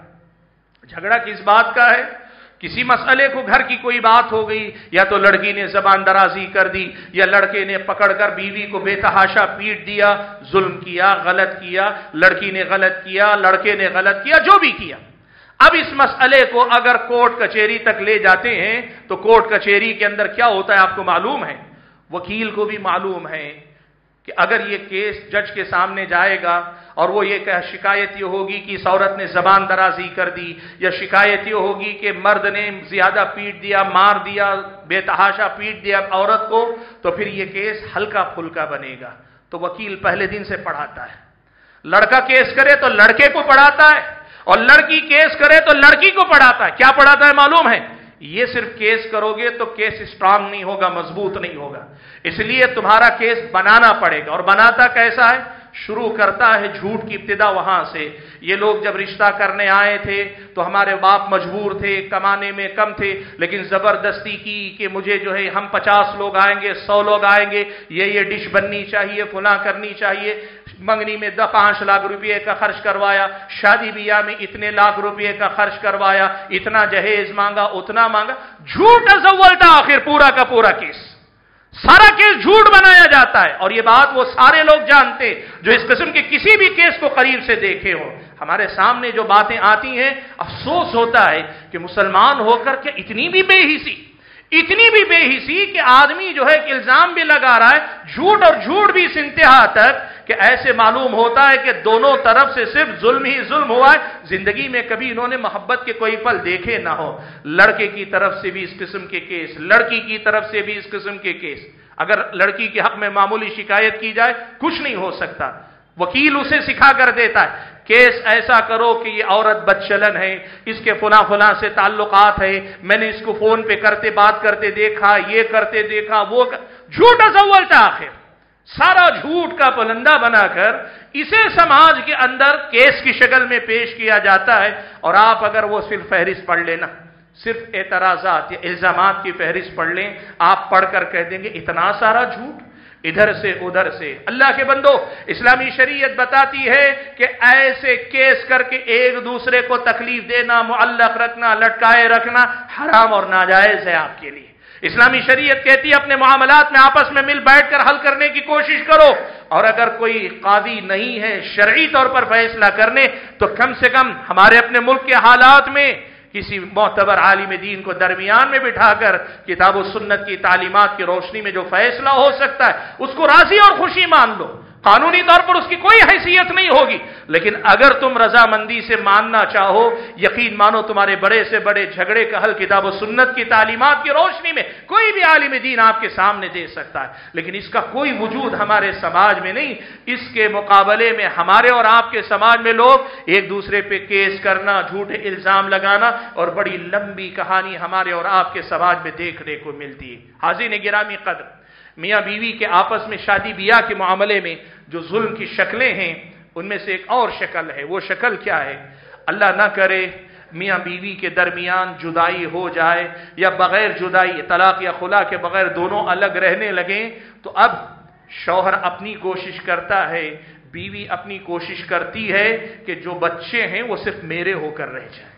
جھگڑا کس بات کا ہے؟ کسی مسئلے کو گھر کی کوئی بات ہو گئی، یا تو لڑکی نے زبان درازی کر دی یا لڑکے نے پکڑ کر بیوی کو بے تحاشا پیٹ دیا، ظلم کیا، غلط کیا، لڑکی نے غلط کیا، لڑکے نے غلط کیا، جو بھی کیا۔ اب اس مسئلے کو اگر کورٹ کچہری تک لے جاتے ہیں تو کورٹ کچہری کے اندر کیا ہوتا ہے آپ کو معلوم ہے، وکیل کو بھی معلوم ہے کہ اگر یہ کیس جج کے سامنے جائے گا اور وہ یہ کہ شکایت یہ ہوگی کہ اس عورت نے زبان درازی کر دی، یا شکایت یہ ہوگی کہ مرد نے زیادہ پیٹ دیا، مار دیا، بے تحاشا پیٹ دیا عورت کو، تو پھر یہ کیس ہلکا پھلکا بنے گا۔ تو وکیل پہلے دن سے پڑھاتا ہے، لڑکا کیس کرے تو لڑکے کو پڑھاتا ہے، اور لڑکی کیس کرے تو لڑکی کو پڑھاتا ہے۔ کیا پڑھاتا ہے معلوم ہے؟ یہ صرف کیس کرو گے تو کیس اسٹرانگ نہیں ہوگا، مضبوط نہیں ہوگا، اس لیے تمہارا کیس بنانا پڑے گا۔ اور بناتا کیسا ہے؟ شروع کرتا ہے جھوٹ کی ابتدا وہاں سے. یہ لوگ جب رشتہ کرنے آئے تھے تو ہمارے باپ مجبور تھے, کمانے میں کم تھے, لیکن زبردستی کی کہ مجھے جو ہے ہم پچاس لوگ آئیں گے, سو لوگ آئیں گے, یہ یہ ڈش بننی چاہیے, فلاں کرنی چاہیے. منگنی میں دس پانچ لاکھ روپے کا خرچ کروایا, شادی بیاہ میں اتنے لاکھ روپے کا خرچ کروایا, اتنا جہیز مانگا, اتنا مانگا. جھوٹ ازول تھا آخر پورا کا پورا کیس, سارا کیس جھوٹ بنایا جاتا ہے. اور یہ بات وہ سارے لوگ جانتے جو اس قسم کے کسی بھی کیس کو قریب سے دیکھے ہوں. ہمارے سامنے جو باتیں آتی ہیں, افسوس ہوتا ہے کہ مسلمان ہو کر کے اتنی بھی بے حسی, اتنی بھی بے حسی کہ آدمی جو ہے کہ الزام بھی لگا رہا ہے جھوٹ, اور جھوٹ بھی اس انتہا تک کہ ایسے معلوم ہوتا ہے کہ دونوں طرف سے صرف ظلم ہی ظلم ہوا ہے. زندگی میں کبھی انہوں نے محبت کے کوئی پل دیکھے نہ ہو. لڑکے کی طرف سے بھی اس قسم کے کیس, لڑکی کی طرف سے بھی اس قسم کے کیس. اگر لڑکی کے حق میں معمولی شکایت کی جائے کچھ نہیں ہو سکتا, وکیل اسے سکھا کر دیتا ہے کیس ایسا کرو کہ یہ عورت بدچلن ہے, اس کے فلاں فلاں سے تعلقات ہے, میں نے اس کو فون پہ کرتے بات کرتے دیکھا, یہ کرتے دیکھا, وہ کر... جھوٹ ازول تھا آخر. سارا جھوٹ کا پلندہ بنا کر اسے سماج کے اندر کیس کی شکل میں پیش کیا جاتا ہے. اور آپ اگر وہ صرف فہرست پڑھ لینا, صرف اعتراضات یا الزامات کی فہرست پڑھ لیں, آپ پڑھ کر کہہ دیں گے اتنا سارا جھوٹ ادھر سے ادھر سے. اللہ کے بندو, اسلامی شریعت بتاتی ہے کہ ایسے کیس کر کے ایک دوسرے کو تکلیف دینا, معلق رکھنا, لٹکائے رکھنا حرام اور ناجائز ہے آپ کے لیے. اسلامی شریعت کہتی ہے اپنے معاملات میں آپس میں مل بیٹھ کر حل کرنے کی کوشش کرو, اور اگر کوئی قاضی نہیں ہے شرعی طور پر فیصلہ کرنے تو کم سے کم ہمارے اپنے ملک کے حالات میں کسی معتبر عالم دین کو درمیان میں بٹھا کر کتاب و سنت کی تعلیمات کی روشنی میں جو فیصلہ ہو سکتا ہے اس کو راضی اور خوشی مان لو. قانونی طور پر اس کی کوئی حیثیت نہیں ہوگی, لیکن اگر تم رضامندی سے ماننا چاہو, یقین مانو تمہارے بڑے سے بڑے جھگڑے کا حل کتاب و سنت کی تعلیمات کی روشنی میں کوئی بھی عالم دین آپ کے سامنے دے سکتا ہے. لیکن اس کا کوئی وجود ہمارے سماج میں نہیں. اس کے مقابلے میں ہمارے اور آپ کے سماج میں لوگ ایک دوسرے پہ کیس کرنا, جھوٹے الزام لگانا, اور بڑی لمبی کہانی ہمارے اور آپ کے سماج میں دیکھنے کو ملتی ہے. حاضرین گرامی قدر, میاں بیوی کے آپس میں شادی بیاہ کے معاملے میں جو ظلم کی شکلیں ہیں ان میں سے ایک اور شکل ہے. وہ شکل کیا ہے؟ اللہ نہ کرے میاں بیوی کے درمیان جدائی ہو جائے, یا بغیر جدائی طلاق یا خلا کے بغیر دونوں الگ رہنے لگیں, تو اب شوہر اپنی کوشش کرتا ہے, بیوی اپنی کوشش کرتی ہے کہ جو بچے ہیں وہ صرف میرے ہو کر رہ جائیں.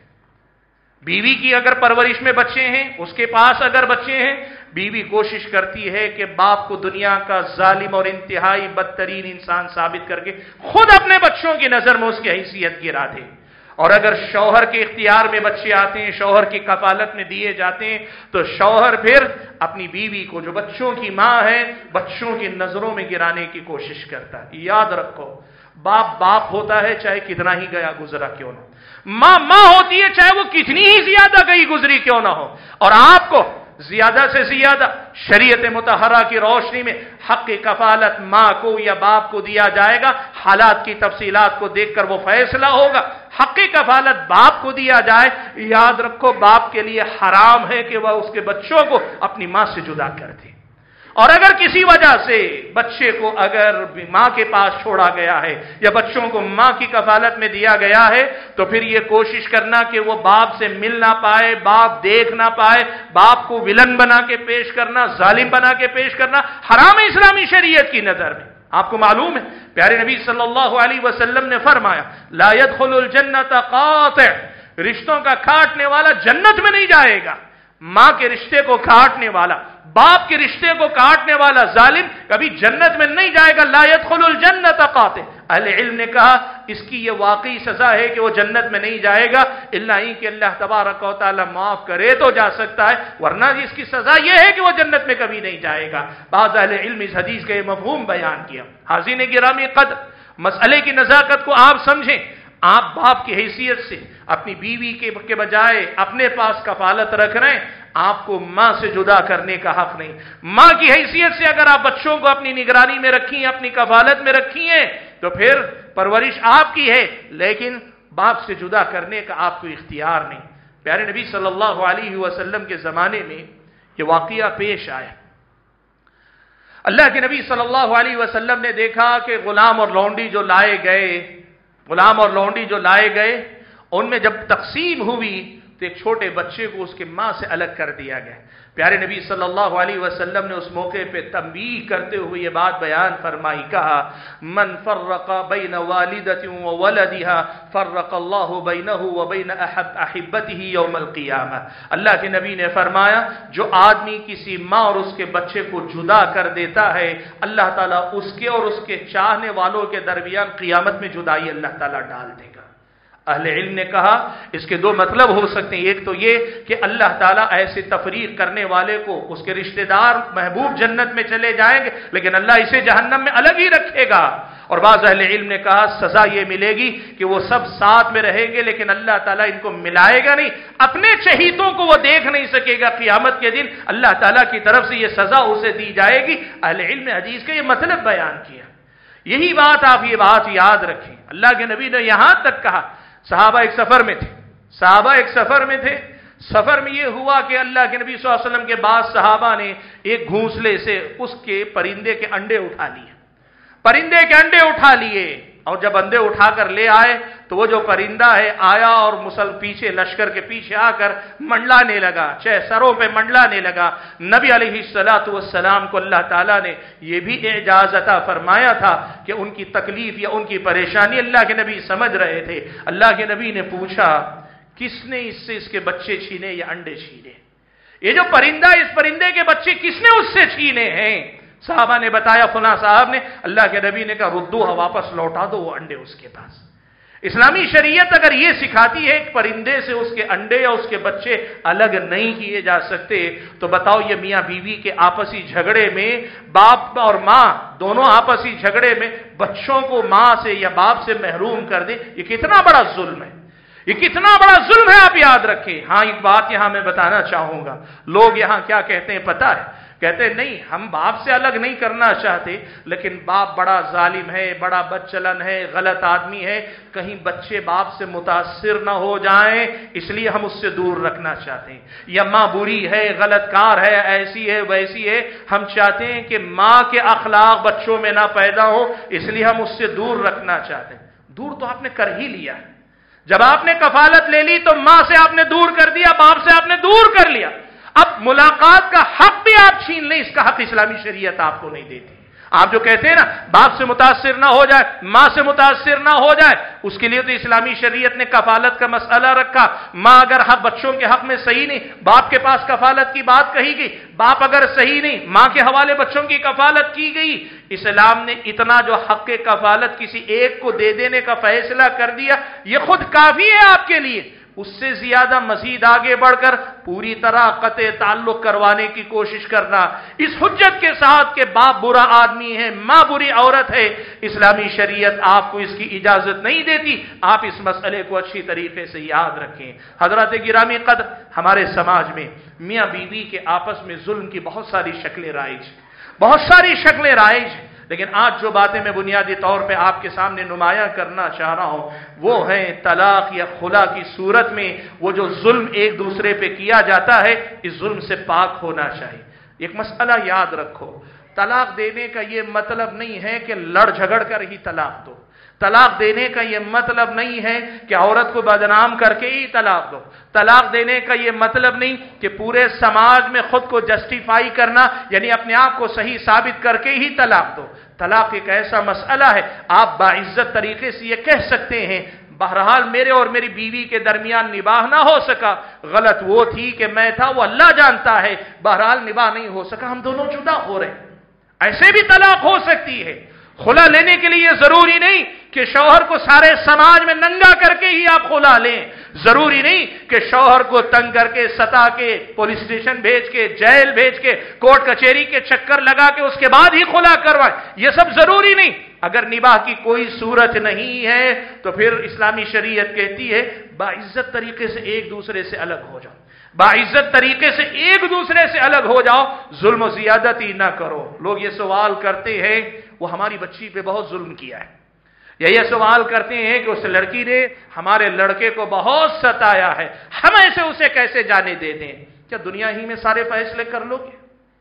بیوی کی اگر پرورش میں بچے ہیں, اس کے پاس اگر بچے ہیں, بیوی کوشش کرتی ہے کہ باپ کو دنیا کا ظالم اور انتہائی بدترین انسان ثابت کر کے خود اپنے بچوں کی نظر میں اس کی حیثیت گرا دے. اور اگر شوہر کے اختیار میں بچے آتے ہیں, شوہر کی کفالت میں دیے جاتے ہیں, تو شوہر پھر اپنی بیوی کو جو بچوں کی ماں ہے بچوں کی نظروں میں گرانے کی کوشش کرتا ہے. یاد رکھو, باپ باپ ہوتا ہے چاہے کتنا ہی گیا گزرا کیوں نہ, ماں ماں ہوتی ہے چاہے وہ کتنی ہی زیادہ گئی گزری کیوں نہ ہو. اور آپ کو زیادہ سے زیادہ شریعت مطہرہ کی روشنی میں حق کی کفالت ماں کو یا باپ کو دیا جائے گا. حالات کی تفصیلات کو دیکھ کر وہ فیصلہ ہوگا. حق کی کفالت باپ کو دیا جائے, یاد رکھو باپ کے لیے حرام ہے کہ وہ اس کے بچوں کو اپنی ماں سے جدا کر دے. اور اگر کسی وجہ سے بچے کو اگر ماں کے پاس چھوڑا گیا ہے یا بچوں کو ماں کی کفالت میں دیا گیا ہے, تو پھر یہ کوشش کرنا کہ وہ باپ سے مل نہ پائے, باپ دیکھ نہ پائے, باپ کو ولن بنا کے پیش کرنا, ظالم بنا کے پیش کرنا حرام ہے اسلامی شریعت کی نظر میں. آپ کو معلوم ہے پیارے نبی صلی اللہ علیہ وسلم نے فرمایا, لا يدخل الجنت قاطع, رشتوں کا کاٹنے والا جنت میں نہیں جائے گا. ماں کے رشتے کو کاٹنے والا, باپ کے رشتے کو کاٹنے والا ظالم کبھی جنت میں نہیں جائے گا. لا يدخل الجنت قاطع. اہل علم نے کہا اس کی یہ واقعی سزا ہے کہ وہ جنت میں نہیں جائے گا, الا ہی کہ اللہ تبارک و تعالی معاف کرے تو جا سکتا ہے, ورنہ اس کی سزا یہ ہے کہ وہ جنت میں کبھی نہیں جائے گا. بعض اہل علم اس حدیث کا یہ مفہوم بیان کیا. حاضرین گرامی قدر, مسئلے کی نزاکت کو آپ سمجھیں. آپ باپ کی حیثیت سے اپنی بیوی کے بجائے اپنے پاس کفالت رکھ رہے ہیں, آپ کو ماں سے جدا کرنے کا حق نہیں. ماں کی حیثیت سے اگر آپ بچوں کو اپنی نگرانی میں رکھی ہیں, اپنی کفالت میں رکھی ہیں, تو پھر پرورش آپ کی ہے, لیکن باپ سے جدا کرنے کا آپ کو اختیار نہیں. پیارے نبی صلی اللہ علیہ وسلم کے زمانے میں یہ واقعہ پیش آیا. اللہ کے نبی صلی اللہ علیہ وسلم نے دیکھا کہ غلام اور لونڈی جو لائے گئے غلام اور لونڈی جو لائے گئے ان میں جب تقسیم ہوئی تو ایک چھوٹے بچے کو اس کے ماں سے الگ کر دیا گیا. پیارے نبی صلی اللہ علیہ وسلم نے اس موقع پہ تنبیہ کرتے ہوئے یہ بات بیان فرمائی, کہا من فرق بین والدۃ وولدها فرق اللہ بینہ وبین احب احبتہ یوم القیامہ. اللہ کے نبی نے فرمایا جو آدمی کسی ماں اور اس کے بچے کو جدا کر دیتا ہے اللہ تعالیٰ اس کے اور اس کے چاہنے والوں کے درمیان قیامت میں جدائی اللہ تعالیٰ ڈال دے گا. اہل علم نے کہا اس کے دو مطلب ہو سکتے ہیں. ایک تو یہ کہ اللہ تعالیٰ ایسے تفریق کرنے والے کو اس کے رشتہ دار محبوب جنت میں چلے جائیں گے لیکن اللہ اسے جہنم میں الگ ہی رکھے گا. اور بعض اہل علم نے کہا سزا یہ ملے گی کہ وہ سب ساتھ میں رہیں گے لیکن اللہ تعالیٰ ان کو ملائے گا نہیں, اپنے چہیتوں کو وہ دیکھ نہیں سکے گا. قیامت کے دن اللہ تعالیٰ کی طرف سے یہ سزا اسے دی جائے گی. اہل علم حدیث کا یہ مطلب بیان کیا. یہی بات آپ یہ بات یاد رکھیں. اللہ کے نبی نے یہاں تک کہا صحابہ ایک سفر میں تھے صحابہ ایک سفر میں تھے سفر میں یہ ہوا کہ اللہ کے نبی صلی اللہ علیہ وسلم کے بعد صحابہ نے ایک گھونسلے سے اس کے پرندے کے انڈے اٹھا لیے پرندے کے انڈے اٹھا لیے اور جب انڈے اٹھا کر لے آئے تو وہ جو پرندہ ہے آیا اور مسل پیچھے لشکر کے پیچھے آ کر منڈلانے لگا, چھ سروں پہ منڈلانے لگا. نبی علیہ الصلوۃ والسلام کو اللہ تعالیٰ نے یہ بھی اعجاز عطا فرمایا تھا کہ ان کی تکلیف یا ان کی پریشانی اللہ کے نبی سمجھ رہے تھے. اللہ کے نبی نے پوچھا کس نے اس سے اس کے بچے چھینے یا انڈے چھینے؟ یہ جو پرندہ اس پرندے کے بچے کس نے اس سے چھینے ہیں؟ صحابہ نے بتایا فلاں صاحب نے. اللہ کے نبی نے کہا ردوها واپس لوٹا دو وہ انڈے اس کے پاس. اسلامی شریعت اگر یہ سکھاتی ہے ایک پرندے سے اس کے انڈے یا اس کے بچے الگ نہیں کیے جا سکتے تو بتاؤ یہ میاں بیوی کے آپسی جھگڑے میں باپ اور ماں دونوں آپسی جھگڑے میں بچوں کو ماں سے یا باپ سے محروم کر دیں, یہ کتنا بڑا ظلم ہے, یہ کتنا بڑا ظلم ہے. آپ یاد رکھیں. ہاں ایک بات یہاں میں بتانا چاہوں گا. لوگ یہاں کیا کہتے ہیں پتہ ہے, کہتے ہیں نہیں ہم باپ سے الگ نہیں کرنا چاہتے لیکن باپ بڑا ظالم ہے, بڑا بدچلن ہے, غلط آدمی ہے, کہیں بچے باپ سے متاثر نہ ہو جائیں اس لیے ہم اس سے دور رکھنا چاہتے ہیں. یا ماں بری ہے, غلط کار ہے, ایسی ہے ویسی ہے, ہم چاہتے ہیں کہ ماں کے اخلاق بچوں میں نہ پیدا ہو اس لیے ہم اس سے دور رکھنا چاہتے ہیں. دور تو آپ نے کر ہی لیا ہے. جب آپ نے کفالت لے لی تو ماں سے آپ نے دور کر دیا, باپ سے آپ نے دور کر لیا. اب ملاقات کا حق بھی آپ چھین لیں, اس کا حق اسلامی شریعت آپ کو نہیں دیتی. آپ جو کہتے ہیں نا باپ سے متاثر نہ ہو جائے, ماں سے متاثر نہ ہو جائے, اس کے لیے تو اسلامی شریعت نے کفالت کا مسئلہ رکھا. ماں اگر حق بچوں کے حق میں صحیح نہیں, باپ کے پاس کفالت کی بات کہی گئی, باپ اگر صحیح نہیں, ماں کے حوالے بچوں کی کفالت کی گئی. اسلام نے اتنا جو حق کفالت کسی ایک کو دے دینے کا فیصلہ کر دیا یہ خود کافی ہے آپ کے لیے. اس سے زیادہ مزید آگے بڑھ کر پوری طرح قطع تعلق کروانے کی کوشش کرنا اس حجت کے ساتھ کہ باپ برا آدمی ہے, ماں بری عورت ہے, اسلامی شریعت آپ کو اس کی اجازت نہیں دیتی. آپ اس مسئلے کو اچھی طریقے سے یاد رکھیں. حضرات گرامی قدر, ہمارے سماج میں میاں بیوی کے آپس میں ظلم کی بہت ساری شکلیں رائج بہت ساری شکلیں رائج لیکن آج جو باتیں میں بنیادی طور پہ آپ کے سامنے نمایاں کرنا چاہ رہا ہوں وہ ہیں طلاق یا خلا کی صورت میں وہ جو ظلم ایک دوسرے پہ کیا جاتا ہے, اس ظلم سے پاک ہونا چاہیے. ایک مسئلہ یاد رکھو, طلاق دینے کا یہ مطلب نہیں ہے کہ لڑ جھگڑ کر ہی طلاق دو. طلاق دینے کا یہ مطلب نہیں ہے کہ عورت کو بدنام کر کے ہی طلاق دو. طلاق دینے کا یہ مطلب نہیں کہ پورے سماج میں خود کو جسٹیفائی کرنا یعنی اپنے آپ کو صحیح ثابت کر کے ہی طلاق دو. طلاق ایک ایسا مسئلہ ہے آپ باعزت طریقے سے یہ کہہ سکتے ہیں بہرحال میرے اور میری بیوی کے درمیان نباہ نہ ہو سکا, غلط وہ تھی کہ میں تھا وہ اللہ جانتا ہے, بہرحال نباہ نہیں ہو سکا, ہم دونوں جدا ہو رہے. ایسے بھی طلاق ہو سکتی ہے. خلا لینے کے لیے یہ ضروری نہیں کہ شوہر کو سارے سماج میں ننگا کر کے ہی آپ خلا لیں. ضروری نہیں کہ شوہر کو تنگ کر کے ستا کے پولیس اسٹیشن بھیج کے جیل بھیج کے کورٹ کچہری کے چکر لگا کے اس کے بعد ہی خلا کروائے. یہ سب ضروری نہیں. اگر نباہ کی کوئی صورت نہیں ہے تو پھر اسلامی شریعت کہتی ہے باعزت طریقے سے ایک دوسرے سے الگ ہو جاؤ, باعزت طریقے سے ایک دوسرے سے الگ ہو جاؤ, ظلم و زیادتی نہ کرو. لوگ یہ سوال کرتے ہیں وہ ہماری بچی پہ بہت ظلم کیا ہے, یا یہ سوال کرتے ہیں کہ اس لڑکی نے ہمارے لڑکے کو بہت ستایا ہے, ہم ایسے اسے کیسے جانے دے دیں. کیا دنیا ہی میں سارے فیصلے کر لو گے؟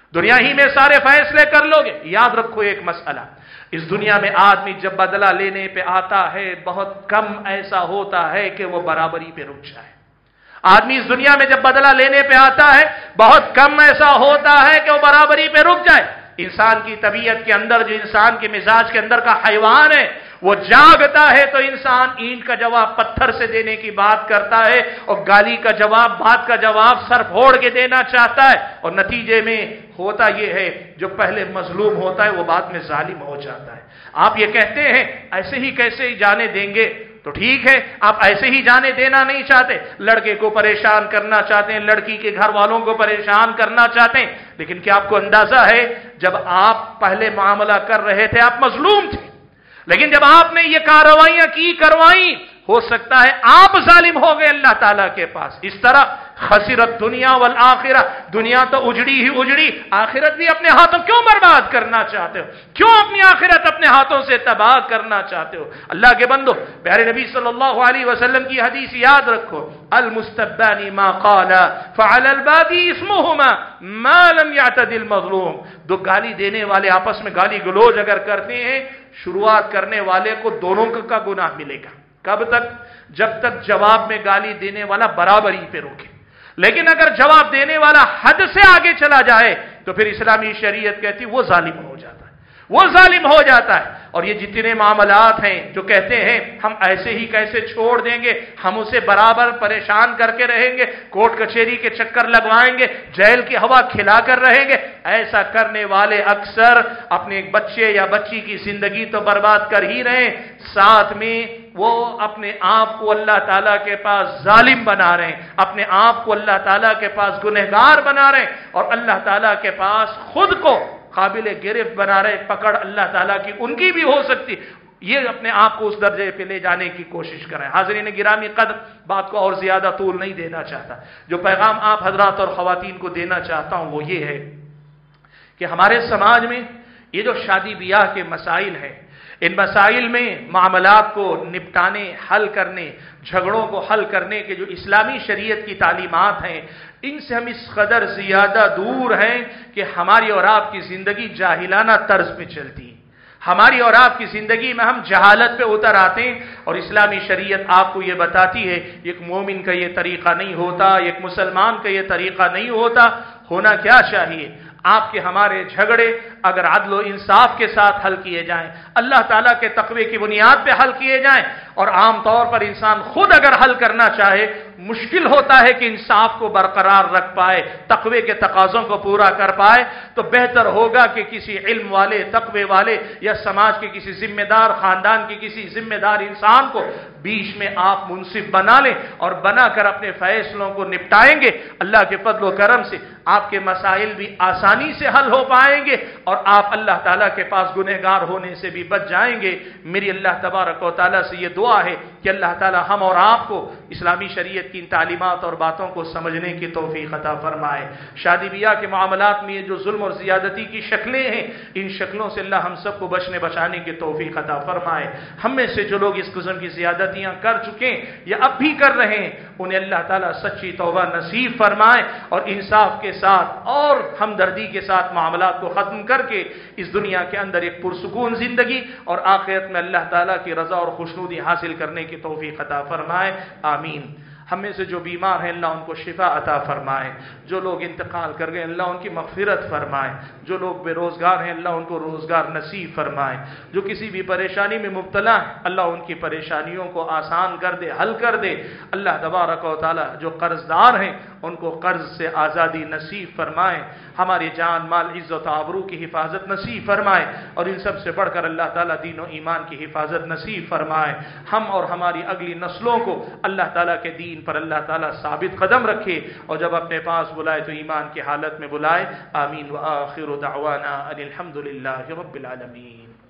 دنیا ہی میں سارے فیصلے کر لو گے. یاد رکھو ایک مسئلہ، اس دنیا میں آدمی جب بدلہ لینے پہ آتا ہے بہت کم ایسا ہوتا ہے کہ وہ برابری پہ رک جائے. آدمی اس دنیا میں جب بدلہ لینے پہ آتا ہے بہت کم ایسا ہوتا ہے کہ وہ برابری پہ رک جائے. انسان کی طبیعت کے اندر، جو انسان کے مزاج کے اندر کا حیوان ہے، وہ جاگتا ہے تو انسان اینٹ کا جواب پتھر سے دینے کی بات کرتا ہے، اور گالی کا جواب، بات کا جواب سر پھوڑ کے دینا چاہتا ہے، اور نتیجے میں ہوتا یہ ہے جو پہلے مظلوم ہوتا ہے وہ بعد میں ظالم ہو جاتا ہے. آپ یہ کہتے ہیں ایسے ہی کیسے جانے دیں گے؟ تو ٹھیک ہے، آپ ایسے ہی جانے دینا نہیں چاہتے، لڑکے کو پریشان کرنا چاہتے ہیں، لڑکی کے گھر والوں کو پریشان کرنا چاہتے ہیں. لیکن کیا آپ کو اندازہ ہے جب آپ پہلے معاملہ کر رہے تھے آپ مظلوم تھے، لیکن جب آپ نے یہ کارروائیاں کی کروائیں ہو سکتا ہے آپ ظالم ہو گئے اللہ تعالیٰ کے پاس. اس طرح خسرت دنیا والآخرہ، دنیا تو اجڑی ہی اجڑی، آخرت بھی اپنے ہاتھوں کیوں برباد کرنا چاہتے ہو؟ کیوں اپنی آخرت اپنے ہاتھوں سے تباہ کرنا چاہتے ہو؟ اللہ کے بندو، پیارے نبی صلی اللہ علیہ وسلم کی حدیث یاد رکھو، المستبان ما قال فعل البادی اسمهما ما لم يعتد المظلوم. دو گالی دینے والے آپس میں گالی گلوچ اگر کرتے ہیں، شروعات کرنے والے کو دونوں کا گناہ ملے گا. کب تک؟ جب تک جواب میں گالی دینے والا برابری پہ روکے. لیکن اگر جواب دینے والا حد سے آگے چلا جائے تو پھر اسلامی شریعت کہتی وہ ظالم ہو جاتا ہے، وہ ظالم ہو جاتا ہے. اور یہ جتنے معاملات ہیں جو کہتے ہیں ہم ایسے ہی کیسے چھوڑ دیں گے، ہم اسے برابر پریشان کر کے رہیں گے، کورٹ کچہری کے چکر لگوائیں گے، جیل کی ہوا کھلا کر رہیں گے، ایسا کرنے والے اکثر اپنے ایک بچے یا بچی کی زندگی تو برباد کر ہی رہے، ساتھ میں وہ اپنے آپ کو اللہ تعالیٰ کے پاس ظالم بنا رہے ہیں، اپنے آپ کو اللہ تعالیٰ کے پاس گنہگار بنا رہے ہیں، اور اللہ تعالیٰ کے پاس خود کو قابل گرفت بنا رہے. پکڑ اللہ تعالیٰ کی ان کی بھی ہو سکتی، یہ اپنے آپ کو اس درجے پہ لے جانے کی کوشش کریں. حاضرین گرامی قدر، بات کو اور زیادہ طول نہیں دینا چاہتا. جو پیغام آپ حضرات اور خواتین کو دینا چاہتا ہوں وہ یہ ہے کہ ہمارے سماج میں یہ جو شادی بیاہ کے مسائل ہیں، ان مسائل میں معاملات کو نپٹانے، حل کرنے، جھگڑوں کو حل کرنے کے جو اسلامی شریعت کی تعلیمات ہیں، ان سے ہم اس قدر زیادہ دور ہیں کہ ہماری اور آپ کی زندگی جاہلانہ طرز پہ چلتی ہے. ہماری اور آپ کی زندگی میں ہم جہالت پہ اتر آتے ہیں، اور اسلامی شریعت آپ کو یہ بتاتی ہے ایک مومن کا یہ طریقہ نہیں ہوتا، ایک مسلمان کا یہ طریقہ نہیں ہوتا. ہونا کیا چاہیے؟ آپ کے ہمارے جھگڑے اگر عدل و انصاف کے ساتھ حل کیے جائیں، اللہ تعالیٰ کے تقوی کی بنیاد پہ حل کیے جائیں، اور عام طور پر انسان خود اگر حل کرنا چاہے مشکل ہوتا ہے کہ انصاف کو برقرار رکھ پائے، تقوی کے تقاضوں کو پورا کر پائے، تو بہتر ہوگا کہ کسی علم والے، تقوی والے، یا سماج کے کسی ذمہ دار، خاندان کے کسی ذمہ دار انسان کو بیچ میں آپ منصف بنا لیں، اور بنا کر اپنے فیصلوں کو نپٹائیں گے. اللہ کے فضل و کرم سے آپ کے مسائل بھی آسانی سے حل ہو پائیں گے، اور آپ اللہ تعالیٰ کے پاس گنہگار ہونے سے بھی بچ جائیں گے. میری اللہ تبارک و تعالیٰ سے یہ دعا ہے کہ اللہ تعالیٰ ہم اور آپ کو اسلامی شریعت کی ان تعلیمات اور باتوں کو سمجھنے کی توفیق عطا فرمائے. شادی بیاہ کے معاملات میں یہ جو ظلم اور زیادتی کی شکلیں ہیں، ان شکلوں سے اللہ ہم سب کو بچنے بچانے کی توفیق عطا فرمائے. ہم میں سے جو لوگ اس قسم کی زیادتیاں کر چکے ہیں یا اب بھی کر رہے ہیں، انہیں اللہ تعالیٰ سچی توبہ نصیب فرمائے، اور انصاف کے ساتھ اور ہمدردی کے ساتھ معاملات کو ختم کر کے اس دنیا کے اندر ایک پرسکون زندگی اور آخرت میں اللہ تعالیٰ کی رضا اور خوشنودی حاصل کرنے کی توفیق عطا فرمائے. آمین. ہم میں سے جو بیمار ہیں اللہ ان کو شفا عطا فرمائے، جو لوگ انتقال کر گئے اللہ ان کی مغفرت فرمائے، جو لوگ بے روزگار ہیں اللہ ان کو روزگار نصیب فرمائے، جو کسی بھی پریشانی میں مبتلا ہیں اللہ ان کی پریشانیوں کو آسان کر دے، حل کر دے. اللہ تبارک و تعالی جو قرض دار ہیں ان کو قرض سے آزادی نصیب فرمائے، ہماری جان مال عزت و آبرو کی حفاظت نصیب فرمائے، اور ان سب سے بڑھ کر اللہ تعالیٰ دین و ایمان کی حفاظت نصیب فرمائے. ہم اور ہماری اگلی نسلوں کو اللہ تعالیٰ کے دین پر اللہ تعالیٰ ثابت قدم رکھے، اور جب اپنے پاس بلائے تو ایمان کی حالت میں بلائے. آمین. وآخر دعوانا ان الحمد للہ رب العالمین.